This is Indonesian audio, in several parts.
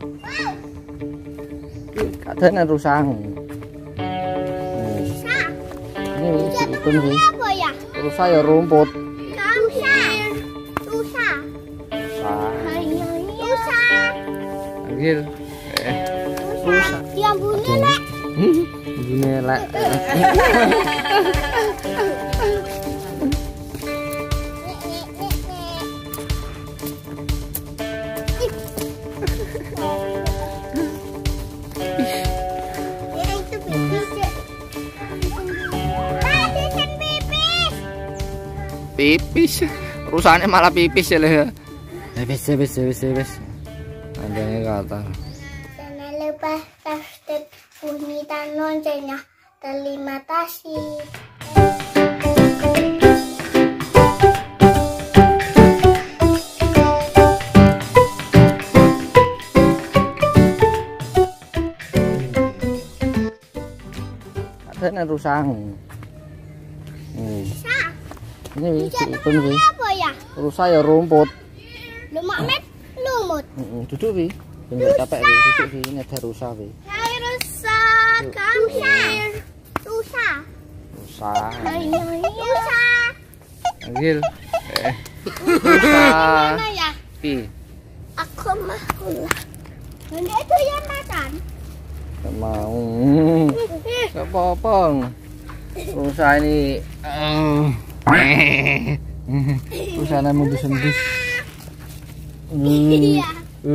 Katanya rusak. Ini apa ya? Rusak ya rumput. Rusa. Panggil. Rusa. Yang bunyi lek. Bunyi lek. Pipis, rusaknya malah pipis ya leh. Pipis. Adanya kata. Jangan lupa subscribe, bunyikan loncengnya. Terima kasih. Katanya rusak. Ini apa ya? rusak ya rumput. Lumut. Duduk wi. Bener capek wi, duduk wi. Ini ada rusak wi. Hai rusa, come here. Rusa. Panggil. Rusa. Mana ya? Pi. Aku mau. Benda itu yang makan. Gak mau. Gak apa-apa. Rusa ini. Rusaknya mendus-mendus. Iya.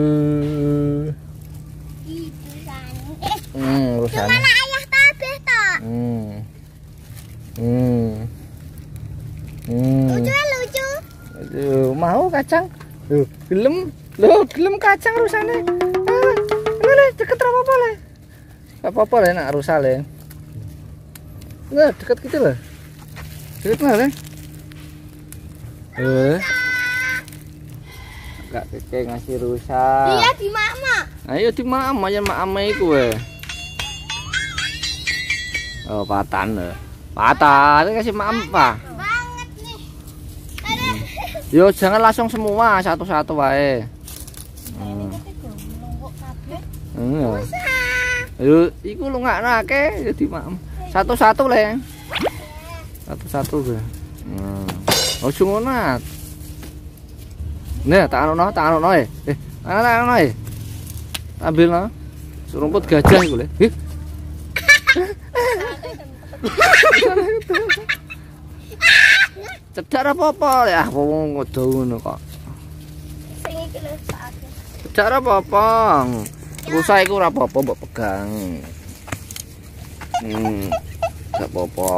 Rusaknya. Mana ayah tabeh tak? Lucu. Aduh, mau kacang? Gelem kacang rusaknya. Deket apa-apa le? Gak apa-apa le nak rusak le. Nah, deket gitu lah. Deket lah le. Gak keke ngasih rusak. Iya di mama. Ayo di mama ya mama iku we. Oh, patan lho. Patan kasih mama apa? Banget nih. Yo jangan langsung semua, satu-satu wae. Ayo iku lu ngaknake ya di mama. Satu-satu le. Satu-satu gue. Ojo ngono. Nah, tak anono ambil no. Rumput gajah iku le. Cedhak apa-apa ya, wong ngodo ngono kok. Sing iki lho sakake. Cedhak apa-apa. Rusak iku ora apa-apa mbok pegang. Gak apa-apa.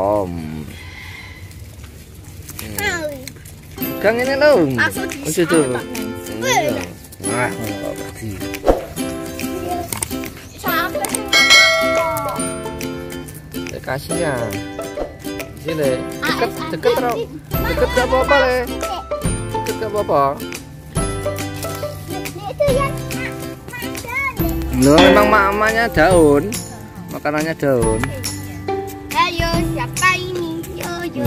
Gang ini lho. Ojo tuh. Wah, kok pergi. Sampai Kasihan. Sini. Deket gak apa-apa le. Deket gak apa-apa. itu yang makan. Loh, memang mamanya daun. Makanannya daun. Ayo, siapa ini? Yo.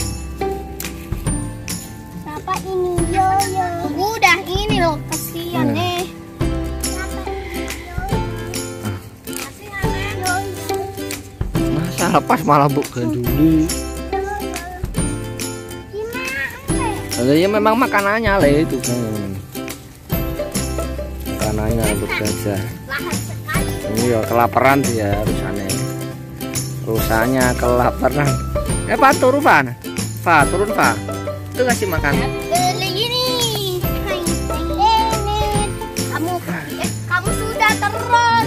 Siapa ini? Yo. Udah ini loh, kasihan nih. Masa lepas malah buk ganduli. Ya memang makanannya le itu kan. Makanannya rambut gajah. Iya kelaparan dia rusaknya kelaparan. Pak turun Pak, turun Pak. Itu kasih makan. Kamu sudah terus.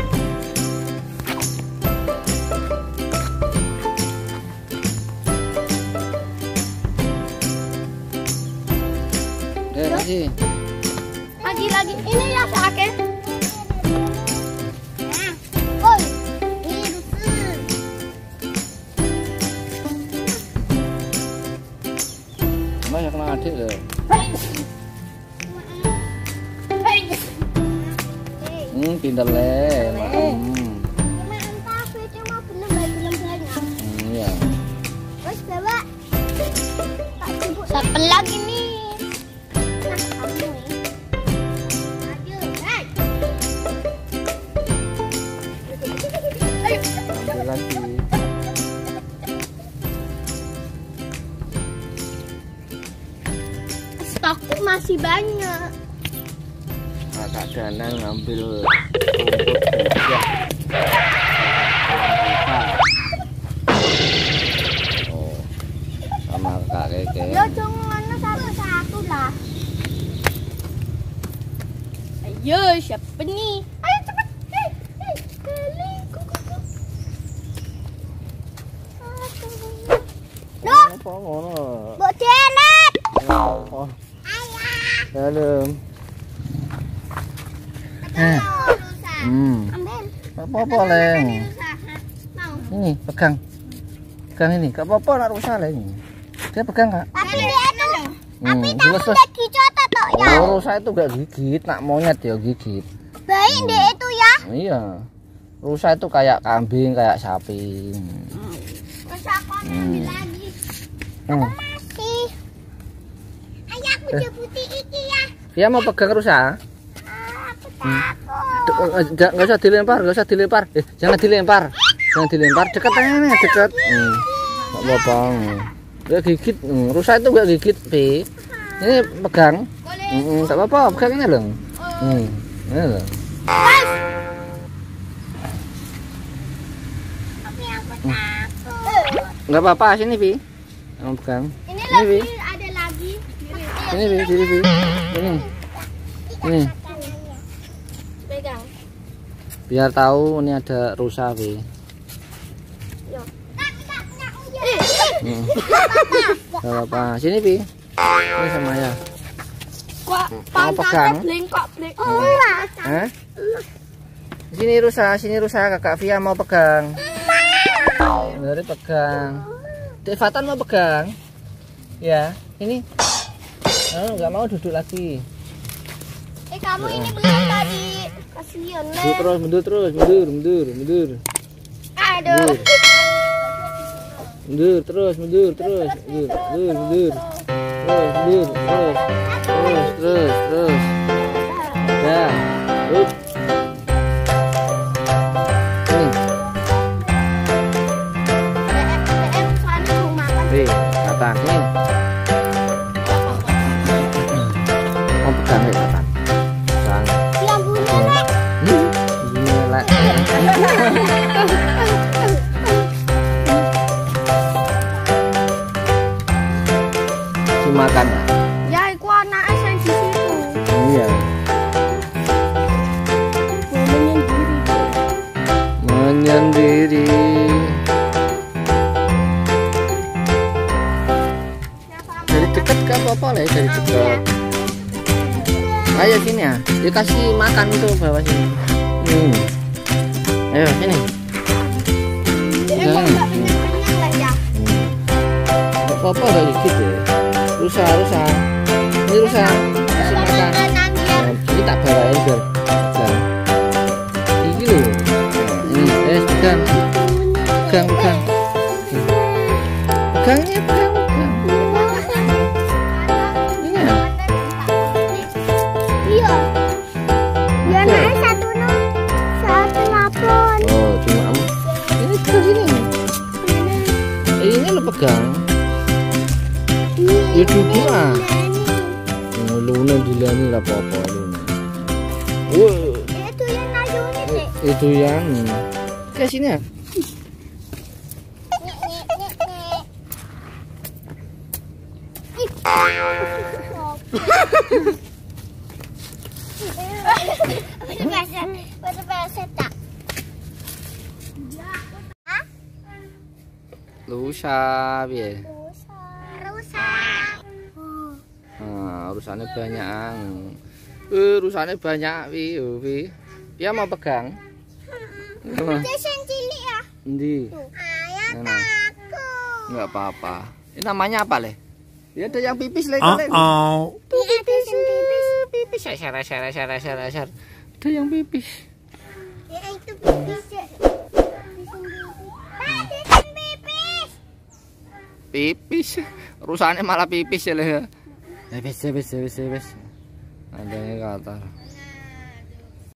Kasih. Lagi ini ya sakit. Woi, ini rusuh. Banyak lah adik loh. Pindah le, iya. Terus bawa. Siapa lagi nih? masih banyak. Kakak Danang ngambil rumput gajah. Oh, sama Kak Keke. Yo jangan satu-satu lah. Ayo siapa nih? Ayo cepat. Loh, Apa ngono? Mbok Janet. Oh, dalam. Ambil. Apa-apa, Leng. Ini pegang. Pegang ini. Gak apa-apa nak rusak, Leng. Dia pegang, Kak. Tapi dia itu. Tapi tahu jelas, udah gigit toh ya. Oh, rusak itu gak gigit, nak monyet ya gigit. Baik deh itu ya. Iya. Rusak itu kayak kambing, kayak sapi. Terus aku ambil lagi. Masih. Ayo aku jebuti iki ya. Dia mau pegang rusak. Aku takut. Nggak usah dilempar, nggak usah dilempar. Jangan dilempar, jangan dilempar. Dekat aja, dekat. Nggak apa-apa. Nggak gigit, rusak itu nggak gigit, Pi. Ini pegang. Nggak apa-apa, pegang ini loh. Ini loh. Tapi aku takut. Nggak apa-apa, sini, Pi. Kamu pegang. Ini Pi. lagi ada lagi. Sini, Pi, sini, Pi. Ini. Pegang. Biar tahu ini ada rusa, Pi. Gak apa-apa. Sini, Pi. Ini sama ya. Kok Mau pegang? blengkok. Hah? Sini rusa, Kakak Via mau pegang. Dari pegang. Dek Fatan mau pegang. Ya, ini. Oh, nggak mau duduk lagi. Kamu ini belum tadi. Kasihan, Le. Mundur terus, mundur. Aduh. Mundur terus. Terus. Ya. Up. Ini. Soalnya mau makan. Nih, Fatan ini. Mau pegang nih, Fatan. Yang bunyi, Le. Dimakan ya? Ya, iku anaknya yang di situ. Iya. Menyendiri. Dari dekat gak apa-apa lah, dari dekat. Ayo sini ya, dikasih makan tuh bawah sini. Ayo sini. Nggak kenyang-kenyang lah ya. Gak apa-apa gak gigit ya. Rusa. Ini rusa. Kasih makan. Ini tak bawain biar. Ini loh. Ini pegang. Pegang. Pegangnya pegang. Ini ya. Iya. Ya naik satu lapon. Oh, cuma ini ke sini. Ini lo pegang. Ya duduk ah. Luna dilani lah apa-apa luna. Itu yang nayunin deh. Itu yang ke sini ya. Lusa piye? Rusak. Nah, urusannya banyak. Urusannya banyak wi. Dia mau pegang. Dia yang cilik ya. Endi? Ayah Mana? takut. Enggak apa-apa. Ini namanya apa, Le? Ya ada yang pipis, Le. Dia ada yang pipis. Pipis. Ser. Ada yang pipis. Ya itu pipis. Pipis. Urusannya malah pipis ya, Le. Wis. Ada yang kata.